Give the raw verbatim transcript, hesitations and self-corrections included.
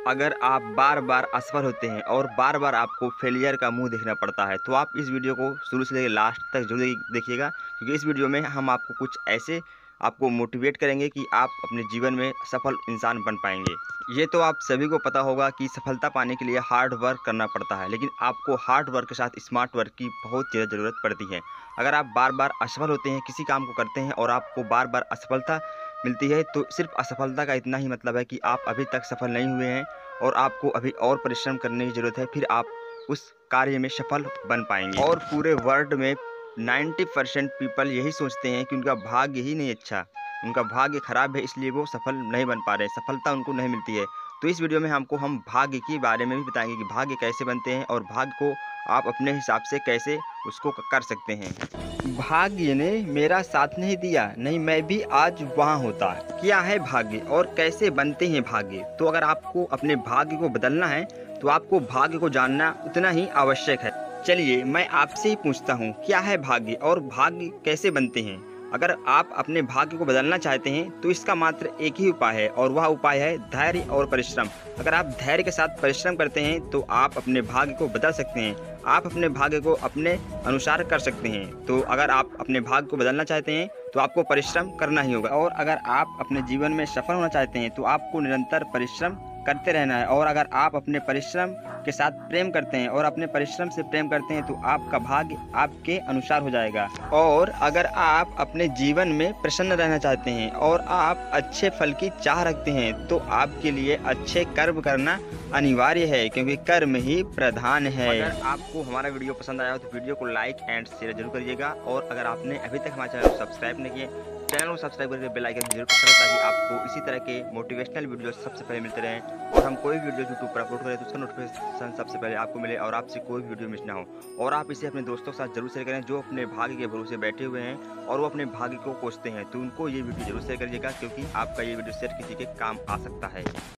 अगर आप बार बार असफल होते हैं और बार बार आपको फेलियर का मुंह देखना पड़ता है तो आप इस वीडियो को शुरू से लेकर लास्ट तक जरूर देखिएगा, क्योंकि इस वीडियो में हम आपको कुछ ऐसे आपको मोटिवेट करेंगे कि आप अपने जीवन में सफल इंसान बन पाएंगे। ये तो आप सभी को पता होगा कि सफलता पाने के लिए हार्ड वर्क करना पड़ता है, लेकिन आपको हार्ड वर्क के साथ स्मार्ट वर्क की बहुत ज़्यादा ज़रूरत पड़ती है। अगर आप बार बार असफल होते हैं, किसी काम को करते हैं और आपको बार बार असफलता मिलती है, तो सिर्फ असफलता का इतना ही मतलब है कि आप अभी तक सफल नहीं हुए हैं और आपको अभी और परिश्रम करने की ज़रूरत है, फिर आप उस कार्य में सफल बन पाएंगे। और पूरे वर्ल्ड में नब्बे परसेंट पीपल यही सोचते हैं कि उनका भाग्य ही नहीं अच्छा, उनका भाग्य खराब है, इसलिए वो सफल नहीं बन पा रहे, सफलता उनको नहीं मिलती है। तो इस वीडियो में हमको हम भाग्य के बारे में भी बताएंगे कि भाग्य कैसे बनते हैं और भाग्य को आप अपने हिसाब से कैसे उसको कर सकते हैं। भाग्य ने मेरा साथ नहीं दिया, नहीं मैं भी आज वहाँ होता। क्या है भाग्य और कैसे बनते हैं भाग्य? तो अगर आपको अपने भाग्य को बदलना है तो आपको भाग्य को जानना उतना ही आवश्यक है। चलिए मैं आपसे ही पूछता हूँ, क्या है भाग्य और भाग्य कैसे बनते हैं? अगर आप अपने भाग्य को बदलना चाहते हैं तो इसका मात्र एक ही उपाय है और वह उपाय है धैर्य और परिश्रम। अगर आप धैर्य के साथ परिश्रम करते हैं तो आप अपने भाग्य को बदल सकते हैं, आप अपने भाग्य को अपने अनुसार कर सकते हैं। तो अगर आप अपने भाग्य को बदलना चाहते हैं तो आपको परिश्रम करना ही होगा। और अगर आप अपने जीवन में सफल होना चाहते हैं तो आपको निरंतर परिश्रम करते रहना है। और अगर आप अपने परिश्रम के साथ प्रेम करते हैं और अपने परिश्रम से प्रेम करते हैं तो आपका भाग्य आपके अनुसार हो जाएगा। और अगर आप अपने जीवन में प्रसन्न रहना चाहते हैं और आप अच्छे फल की चाह रखते हैं तो आपके लिए अच्छे कर्म करना अनिवार्य है, क्योंकि कर्म ही प्रधान है। अगर आपको हमारा वीडियो पसंद आया हो तो वीडियो को लाइक एंड शेयर जरूर करिएगा। और अगर आपने अभी तक हमारे चैनल को सब्सक्राइब नहीं किए, चैनल को सब्सक्राइब करके बेल आइकन जरूर प्रेस करें, ताकि आपको इसी तरह के मोटिवेशनल वीडियो सबसे पहले मिलते रहें। और हम कोई वीडियो यूट्यूब पर अपलोड करें तो उसका नोटिफिकेशन सबसे पहले आपको मिले और आपसे कोई वीडियो मिस ना हो। और आप इसे अपने दोस्तों के साथ जरूर शेयर करें जो अपने भाग्य के भरोसे बैठे हुए हैं और वो अपने भाग्य को कोसते हैं, तो उनको ये वीडियो जरूर शेयर करिएगा, क्योंकि आपका ये वीडियो शेयर किसी के काम आ सकता है।